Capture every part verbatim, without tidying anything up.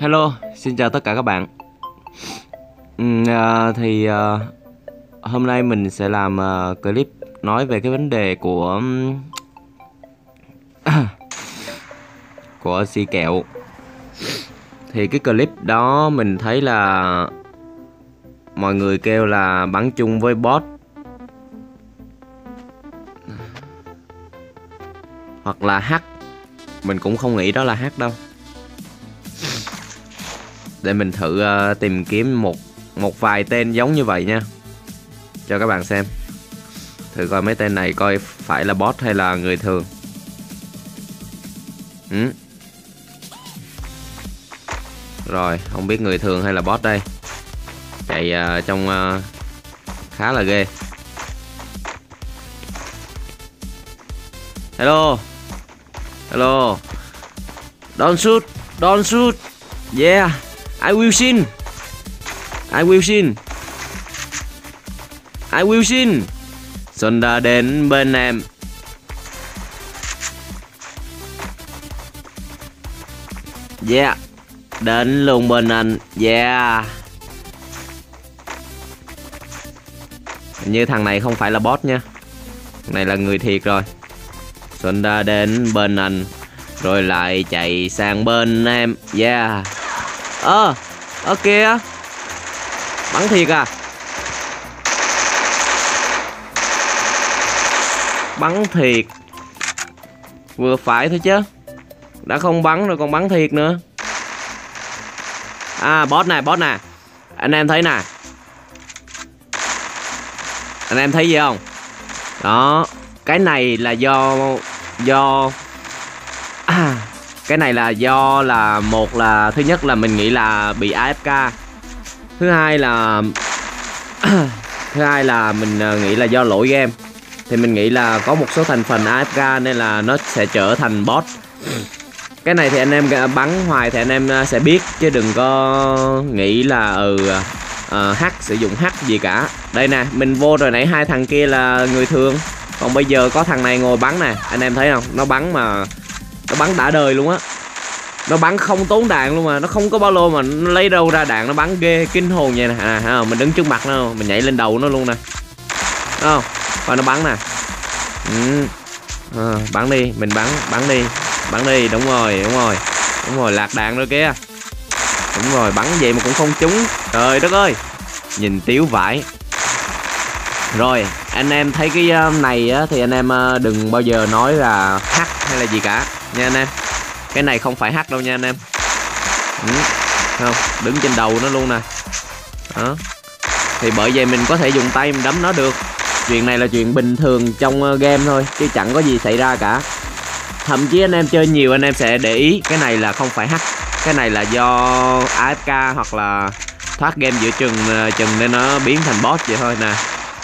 Hello, xin chào tất cả các bạn. Ừm, à, thì à, hôm nay mình sẽ làm à, clip nói về cái vấn đề của của xì kẹo. Thì cái clip đó mình thấy là mọi người kêu là bắn chung với bot hoặc là hack. Mình cũng không nghĩ đó là hack đâu. Để mình thử uh, tìm kiếm một một vài tên giống như vậy nha, cho các bạn xem thử coi mấy tên này coi phải là bot hay là người thường. ừ. Rồi không biết người thường hay là bot đây. Chạy uh, trong uh, khá là ghê. Hello, hello, don't shoot, don't shoot, yeah, I will sin, I will sin, I will sin. Xuân đã đến bên em. Yeah, đến luôn bên anh. Yeah. Hình như thằng này không phải là bot nha, thằng này là người thiệt rồi. Xuân đã đến bên anh rồi lại chạy sang bên em. Yeah. Ơ, à, ơ kìa, bắn thiệt à? Bắn thiệt. Vừa phải thôi chứ, đã không bắn rồi còn bắn thiệt nữa. À, bot nè, bot nè. Anh em thấy nè, anh em thấy gì không? Đó, cái này là do do à, cái này là do là một là thứ nhất là mình nghĩ là bị a ép ca. Thứ hai là thứ hai là mình nghĩ là do lỗi game. Thì mình nghĩ là có một số thành phần a ép ca nên là nó sẽ trở thành bot. Cái này thì anh em bắn hoài thì anh em sẽ biết, chứ đừng có nghĩ là ừ uh, hack, sử dụng hack gì cả. Đây nè, mình vô rồi nãy hai thằng kia là người thường, còn bây giờ có thằng này ngồi bắn nè, anh em thấy không? Nó bắn mà nó bắn đã đời luôn á. Nó bắn không tốn đạn luôn mà, nó không có bao lô mà nó lấy đâu ra đạn, nó bắn ghê kinh hồn vậy nè. À, à mình đứng trước mặt nó, mình nhảy lên đầu nó luôn nè. Đúng không? Và nó bắn nè. Ừ. À, bắn đi, mình bắn, bắn đi, bắn đi, đúng rồi, đúng rồi, đúng rồi, lạc đạn rồi kia. Đúng rồi, bắn vậy mà cũng không trúng. Trời đất ơi, nhìn tiếu vãi. Rồi, anh em thấy cái này á, thì anh em đừng bao giờ nói là hack hay là gì cả nha anh em. Cái này không phải hack đâu nha anh em. Ừ. Không, đứng trên đầu nó luôn nè. Đó. Thì bởi vậy mình có thể dùng tay mình đấm nó được. Chuyện này là chuyện bình thường trong game thôi, chứ chẳng có gì xảy ra cả. Thậm chí anh em chơi nhiều anh em sẽ để ý cái này là không phải hack. Cái này là do a ép ca hoặc là thoát game giữa chừng chừng nên nó biến thành bot vậy thôi nè.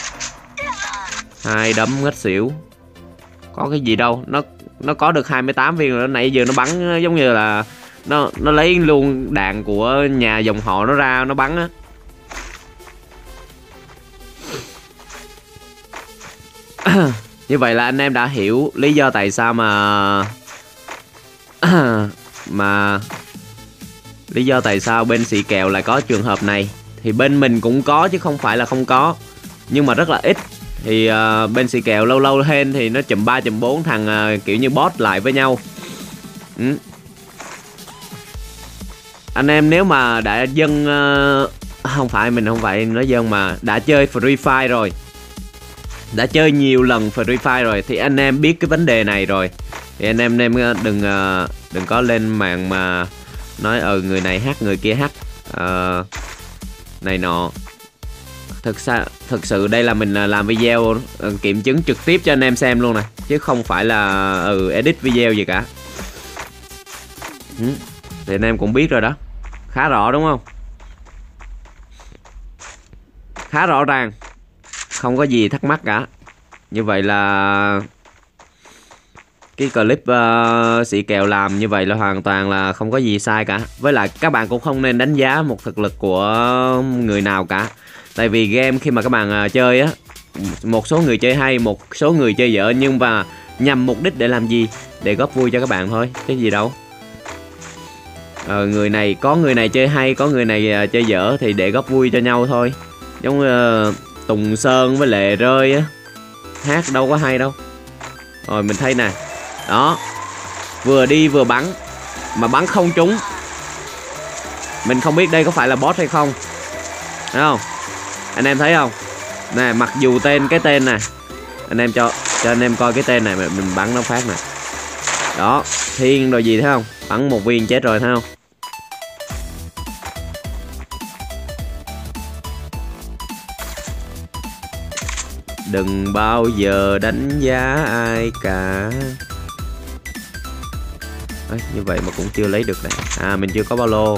Hai đấm ngất xỉu. Có cái gì đâu, nó nó có được hai mươi tám viên rồi, nãy giờ nó bắn giống như là nó nó lấy luôn đạn của nhà dòng họ nó ra nó bắn á. Như vậy là anh em đã hiểu lý do tại sao mà mà lý do tại sao bên xì kèo lại có trường hợp này. Thì bên mình cũng có chứ không phải là không có, nhưng mà rất là ít. Thì uh, bên xì kèo lâu lâu lên thì nó chùm ba chùm bốn thằng uh, kiểu như bot lại với nhau. ừ. Anh em nếu mà đã dân uh, không phải mình không phải nói dân mà đã chơi Free Fire rồi, đã chơi nhiều lần Free Fire rồi, thì anh em biết cái vấn đề này rồi. Thì anh em em đừng uh, đừng có lên mạng mà nói ừ người này hack người kia hack uh, này nọ. Thực ra thực sự đây là mình làm video uh, kiểm chứng trực tiếp cho anh em xem luôn nè, chứ không phải là ừ edit video gì cả. ừ. Thì anh em cũng biết rồi đó, khá rõ đúng không? Khá rõ ràng, không có gì thắc mắc cả. Như vậy là cái clip uh, xì kèo làm như vậy là hoàn toàn là không có gì sai cả. Với lại các bạn cũng không nên đánh giá một thực lực của người nào cả. Tại vì game khi mà các bạn uh, chơi á, một số người chơi hay, một số người chơi dở, nhưng mà nhằm mục đích để làm gì? Để góp vui cho các bạn thôi, cái gì đâu. ờ, người này có người này chơi hay, có người này uh, chơi dở thì để góp vui cho nhau thôi. Giống uh, Tùng Sơn với Lệ Rơi á, hát đâu có hay đâu. Rồi mình thấy nè, đó, vừa đi vừa bắn mà bắn không trúng. Mình không biết đây có phải là boss hay không, thấy không anh em, thấy không nè, mặc dù tên cái tên nè, anh em cho cho anh em coi cái tên này mà mình bắn nó phát nè, đó, Thiên rồi gì thấy không, bắn một viên chết rồi thấy không. Đừng bao giờ đánh giá ai cả. Ê, như vậy mà cũng chưa lấy được này. À mình chưa có ba lô.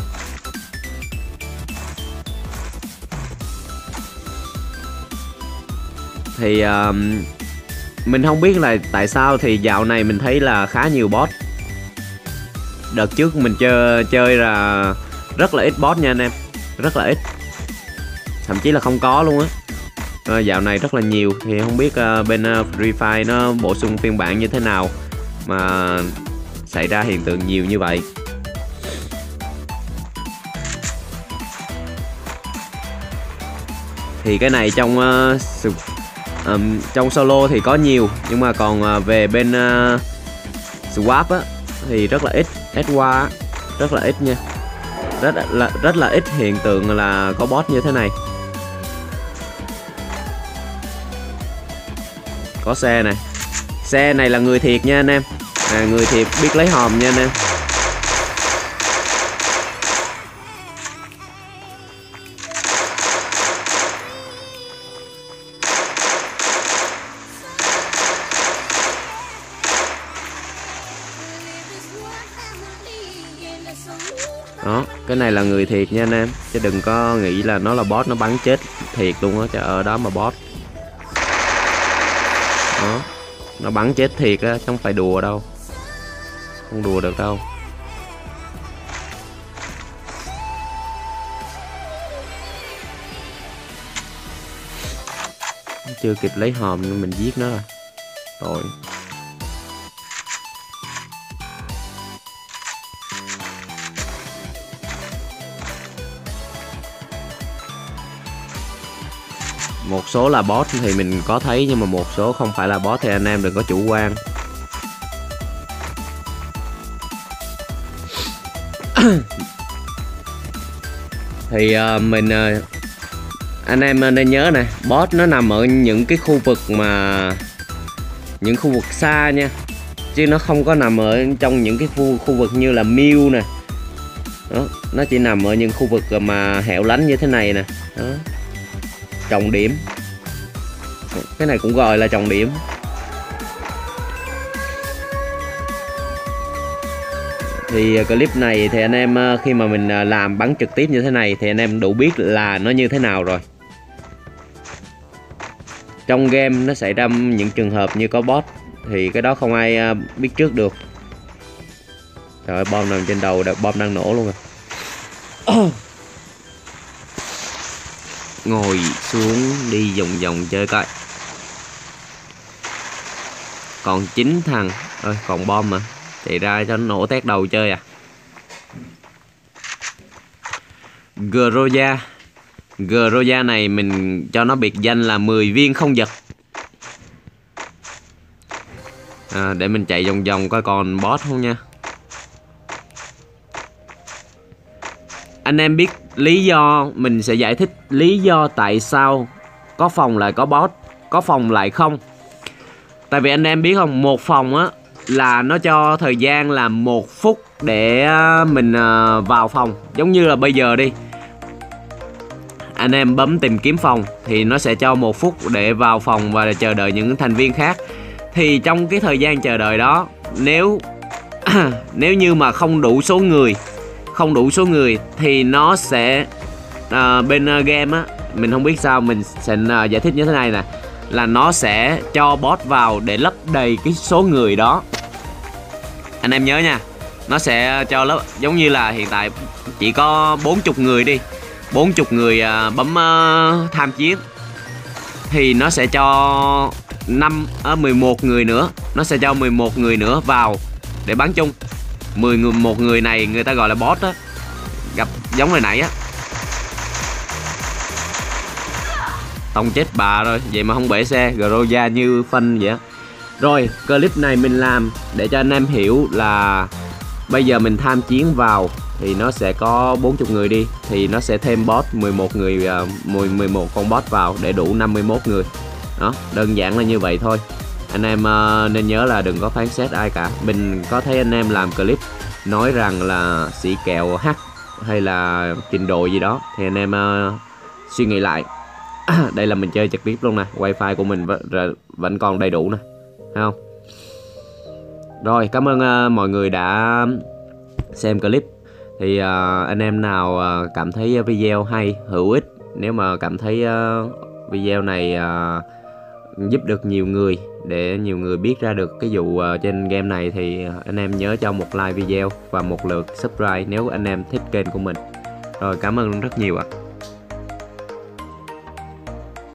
Thì uh, mình không biết là tại sao thì dạo này mình thấy là khá nhiều boss. Đợt trước mình chơi chơi là rất là ít boss nha anh em, rất là ít, thậm chí là không có luôn á. À, dạo này rất là nhiều, thì không biết uh, bên uh, Free Fire nó bổ sung phiên bản như thế nào mà xảy ra hiện tượng nhiều như vậy. Thì cái này trong uh, um, trong solo thì có nhiều, nhưng mà còn uh, về bên uh, swap á thì rất là ít, ét qua rất là ít nha, rất là rất là ít hiện tượng là có boss như thế này. Có xe này, xe này là người thiệt nha anh em, à, người thiệt biết lấy hòm nha anh em. Đó, cái này là người thiệt nha anh em, chứ đừng có nghĩ là nó là boss nó bắn chết thiệt luôn á, trời ơi đó mà boss. Đó, nó bắn chết thiệt á, chứ không phải đùa đâu, không đùa được đâu. Chưa kịp lấy hòm nên mình giết nó rồi. Rồi. Một số là boss thì mình có thấy, nhưng mà một số không phải là boss thì anh em đừng có chủ quan. Thì uh, mình uh, anh em nên nhớ nè, boss nó nằm ở những cái khu vực mà những khu vực xa nha, chứ nó không có nằm ở trong những cái khu khu vực như là Mill nè. Đó, nó chỉ nằm ở những khu vực mà hẻo lánh như thế này nè. Đó, trọng điểm, cái này cũng gọi là trọng điểm. Thì clip này thì anh em khi mà mình làm bắn trực tiếp như thế này thì anh em đủ biết là nó như thế nào rồi. Trong game nó xảy ra những trường hợp như có boss thì cái đó không ai biết trước được. Trời ơi, bom nằm trên đầu, bom đang nổ luôn rồi. Ngồi xuống đi vòng vòng chơi coi. Còn chín thằng ơi, còn bom mà chạy ra cho nó nổ tét đầu chơi à. Groza Groza này mình cho nó biệt danh là mười viên không giật. À, để mình chạy vòng vòng coi còn boss không nha. Anh em biết lý do, mình sẽ giải thích lý do tại sao có phòng lại có boss, có phòng lại không. Tại vì anh em biết không, một phòng á là nó cho thời gian là một phút để mình vào phòng. Giống như là bây giờ đi, anh em bấm tìm kiếm phòng thì nó sẽ cho một phút để vào phòng và chờ đợi những thành viên khác. Thì trong cái thời gian chờ đợi đó, nếu nếu như mà không đủ số người không đủ số người thì nó sẽ uh, bên uh, game á, mình không biết sao, mình sẽ uh, giải thích như thế này nè, là nó sẽ cho boss vào để lấp đầy cái số người đó. Anh em nhớ nha, nó sẽ cho lấp, giống như là hiện tại chỉ có bốn mươi người đi, bốn mươi người uh, bấm uh, tham chiến thì nó sẽ cho năm uh, mười một người nữa, nó sẽ cho mười một người nữa vào để bắn chung. mười người một người này người ta gọi là boss á, gặp giống hồi nãy á. Tông chết bà rồi, vậy mà không bể xe, Groza như phanh vậy á. Rồi, clip này mình làm để cho anh em hiểu là bây giờ mình tham chiến vào thì nó sẽ có bốn mươi người đi, thì nó sẽ thêm boss mười một người, mười, mười một con boss vào để đủ năm mươi mốt người. Đó, đơn giản là như vậy thôi. Anh em uh, nên nhớ là đừng có phán xét ai cả. Mình có thấy anh em làm clip nói rằng là sĩ kèo hack hay là trình độ gì đó thì anh em uh, suy nghĩ lại. Đây là mình chơi trực tiếp luôn nè, wifi của mình vẫn còn đầy đủ nè, thấy không? Rồi, cảm ơn uh, mọi người đã xem clip. Thì uh, anh em nào uh, cảm thấy video hay, hữu ích, nếu mà cảm thấy uh, video này uh, giúp được nhiều người, để nhiều người biết ra được cái vụ uh, trên game này, thì anh em nhớ cho một like video và một lượt subscribe nếu anh em thích kênh của mình. Rồi, cảm ơn rất nhiều ạ.